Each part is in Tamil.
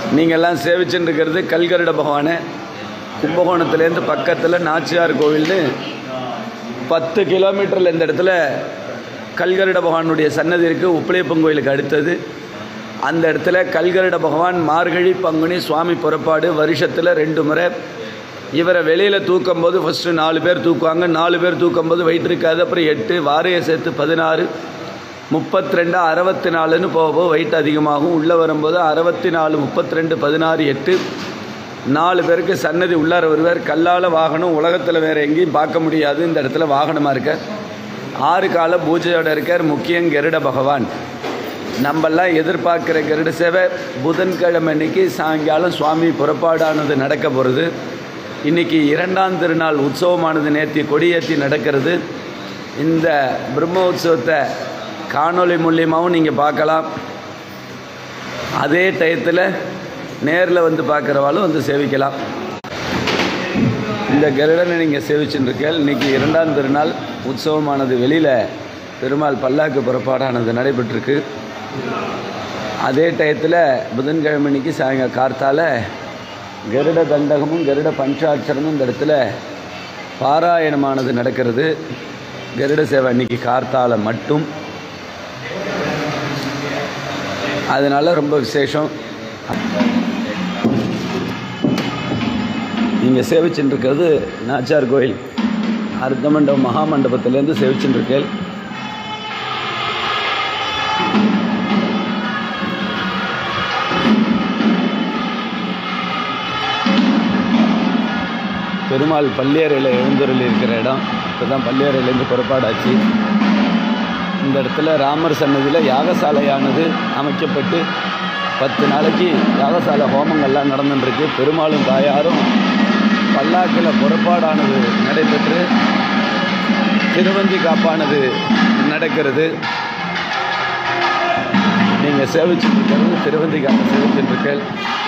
நீங்கள்லாம் சேவிச்சுட்டு இருக்கிறது கல்கருட பகவானை. கும்பகோணத்துலேருந்து பக்கத்தில் நாச்சியார் கோவில்னு 10 கிலோமீட்டரில் இந்த இடத்துல கல்கருட பகவானுடைய சன்னதி இருக்குது. உப்பிலியப்பன் கோயிலுக்கு அடுத்தது. அந்த இடத்துல கல்கருட பகவான் மார்கழி பங்குனி சுவாமி புறப்பாடு வருஷத்தில் 2 முறை. இவரை வெளியில் தூக்கும்போது ஃபஸ்ட்டு 4 பேர் தூக்குவாங்க. 4 பேர் தூக்கும்போது வெயிட் இருக்காது. அப்புறம் 8 வாரையை சேர்த்து 16 32 64ன்னு போக வெயிட் அதிகமாகும். உள்ளே வரும்போது 64 32 16 8 4 பேருக்கு சன்னதி உள்ளார வருவார். கல்லால் வாகனம் உலகத்தில் வேறு எங்கேயும் பார்க்க முடியாது. இந்த இடத்துல வாகனமாக இருக்க 6 கால பூஜையோடு இருக்கார். முக்கியம் கருட பகவான். நம்மெல்லாம் எதிர்பார்க்குற கருட சேவை புதன்கிழமை அன்னைக்கு சாயங்காலம் சுவாமி புறப்பாடானது நடக்க போகிறது. இன்றைக்கி 2ஆம் திருநாள் உற்சவமானது நேற்று கொடியேற்றி நடக்கிறது. இந்த பிரம்ம உற்சவத்தை காணொளி மூலியமாகவும் நீங்கள் பார்க்கலாம். அதே டயத்தில் நேரில் வந்து பார்க்குறவாலும் வந்து சேவிக்கலாம். இந்த கருடனை நீங்கள் சேவிச்சுருக்கீர்கள். இன்றைக்கி 2ஆம் திருநாள் உற்சவமானது வெளியில் பெருமாள் பல்லாக்கு புறப்பாடானது நடைபெற்றிருக்கு. அதே டயத்தில் புதன்கிழமை அன்னைக்கு சாயங்காலம் கார்த்தால கருட தண்டகமும் கருட பஞ்சாட்சரமும் இந்த இடத்துல பாராயணமானது நடக்கிறது. கருட சேவை அன்றைக்கி கார்த்தால மட்டும். அதனால் ரொம்ப விசேஷம். நீங்கள் சேவிச்சுருக்கிறது நாச்சியார் கோயில் அர்த்த மண்டபம் மகாமண்டபத்திலேருந்து சேவிச்சுருக்கேன். பெருமாள் பள்ளியறையில் எழுந்தருளி இருக்கிற இடம். இப்போ தான் பள்ளியறையிலேருந்து புறப்பாடாச்சு. இந்த இடத்துல ராமர் சன்னதியில் யாகசாலையானது அமைக்கப்பட்டு 10 நாளைக்கு யாகசாலை ஹோமங்கள்லாம் நடந்துட்டுருக்கு. பெருமாளும் தாயாரும் பல்லாக்கில் புறப்பாடானது நடைபெற்று திருவந்தி காப்பானது நடக்கிறது. நீங்கள் சேவிச்சுருக்கிறது திருவந்தி காப்பை சேவிச்சுருக்கீர்கள்.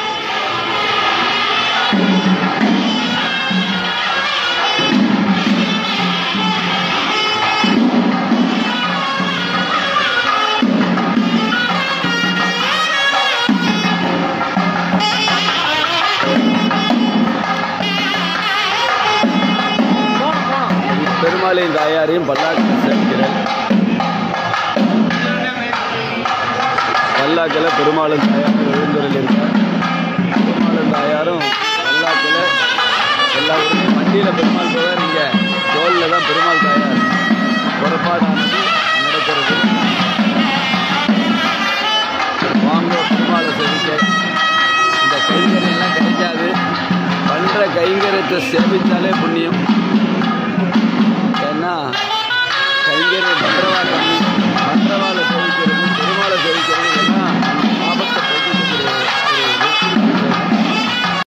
பெருமாளையும் தாயாரையும் பல்லாக்கில் சேர்க்கிறேன். பல்லாக்கில் பெருமாளும் தாயாரும் எழுந்தருள் இருக்கார். பெருமாளும் தாயாரும் பல்லாக்கில் எல்லா ஊருக்கும் வண்டியில் பெருமாள் போவார். இங்கே தோளில் தான் பெருமாள் தாயார் புறப்பாடானது நடக்கிறது. வாங்க பெருமாளை சேவிக்க. இந்த கைங்கரியெல்லாம் கிடைக்காது. பண்ணுற கைங்கரியத்தை சேவித்தாலே புண்ணியம்.